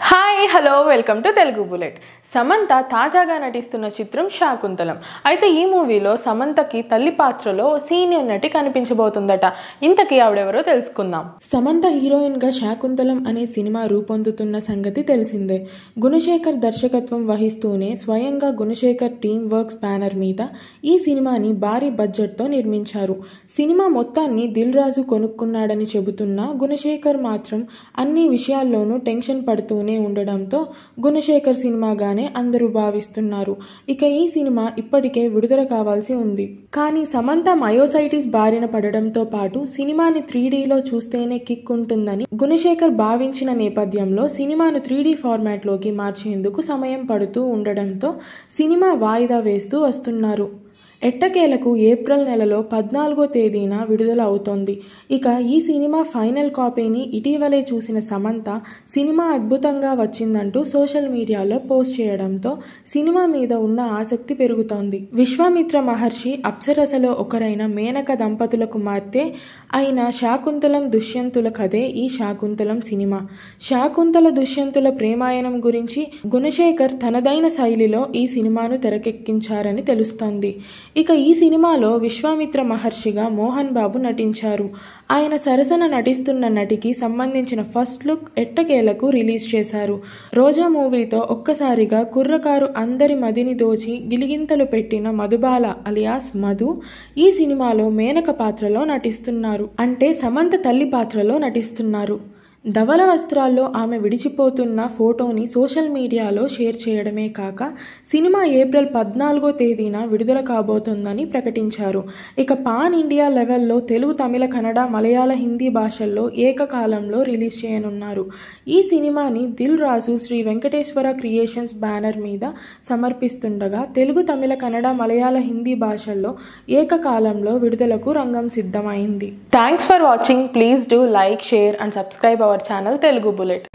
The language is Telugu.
Hi hello welcome to Telugu bullet. Samantha తాజాగా నటిస్తున్న చిత్రం శాకుంతలం. అయితే ఈ మూవీలో సమంతకి తల్లి పాత్రలో సీనియర్ నటి కనిపించబోతుందట. ఇంతకీ ఆవిడెవరో తెలుసుకుందాం. సమంత హీరోయిన్గా శాకుంతలం అనే సినిమా రూపొందుతున్న సంగతి తెలిసిందే. గుణశేఖర్ దర్శకత్వం వహిస్తూనే స్వయంగా గుణశేఖర్ టీమ్ వర్క్స్ బ్యానర్ మీద ఈ సినిమాని భారీ బడ్జెట్తో నిర్మించారు. సినిమా మొత్తాన్ని దిల్ రాజు కొనుక్కున్నాడని చెబుతున్న గుణశేఖర్ మాత్రం అన్ని విషయాల్లోనూ టెన్షన్ పడుతూనే ఉండడంతో గుణశేఖర్ సినిమాగానే అందరూ భావిస్తున్నారు. ఇక ఈ సినిమా ఇప్పటికే విడుదల కావాల్సి ఉంది. కానీ సమంత మయోసైటిస్ బారిన పడడంతో పాటు సినిమాని 3Dలో చూస్తేనే కిక్ ఉంటుందని గుణశేఖర్ భావించిన నేపథ్యంలో సినిమాను 3D ఫార్మాట్లోకి మార్చేందుకు సమయం పడుతూ ఉండడంతో సినిమా వాయిదా వేస్తూ వస్తున్నారు. ఎట్టకేలకు ఏప్రిల్ నెలలో 14వ తేదీన విడుదల అవుతోంది. ఇక ఈ సినిమా ఫైనల్ కాపీని ఇటీవలే చూసిన సమంత సినిమా అద్భుతంగా వచ్చిందంటూ సోషల్ మీడియాలో పోస్ట్ చేయడంతో సినిమా మీద ఉన్న ఆసక్తి పెరుగుతోంది. విశ్వామిత్ర మహర్షి అప్సరసలో ఒకరైన మేనక దంపతుల కుమార్తె అయిన శాకుంతలం దుష్యంతుల కథే ఈ శాకుంతలం సినిమా. శాకుంతల దుష్యంతుల ప్రేమాయణం గురించి గుణశేఖర్ తనదైన శైలిలో ఈ సినిమాను తెరకెక్కించారని తెలుస్తోంది. ఇక ఈ సినిమాలో విశ్వామిత్ర మహర్షిగా మోహన్ బాబు నటించారు. ఆయన సరసన నటిస్తున్న నటికి సంబంధించిన ఫస్ట్ లుక్ ఎట్టకేలకు రిలీజ్ చేశారు. రోజా మూవీతో ఒక్కసారిగా కుర్రకారు అందరి మదిని దోచి గిలిగింతలు పెట్టిన మధుబాల అలియాస్ మధు ఈ సినిమాలో మేనక పాత్రలో నటిస్తున్నారు. అంటే సమంత తల్లి పాత్రలో నటిస్తున్నారు. ధవల వస్త్రాల్లో ఆమె విడిచిపోతున్న ఫోటోని సోషల్ మీడియాలో షేర్ చేయడమే కాక సినిమా ఏప్రిల్ 14వ తేదీన విడుదల కాబోతోందని ప్రకటించారు. ఇక పాన్ ఇండియా లెవెల్లో తెలుగు, తమిళ, కన్నడ, మలయాళ, హిందీ భాషల్లో ఏకకాలంలో రిలీజ్ చేయనున్నారు. ఈ సినిమాని దిల్ రాజు శ్రీ వెంకటేశ్వర క్రియేషన్స్ బ్యానర్ మీద సమర్పిస్తుండగా తెలుగు, తమిళ, కన్నడ, మలయాళ, హిందీ భాషల్లో ఏకకాలంలో విడుదలకు రంగం సిద్ధమైంది. Thanks for watching. Please do like, share and subscribe our channel Telugu Bullet.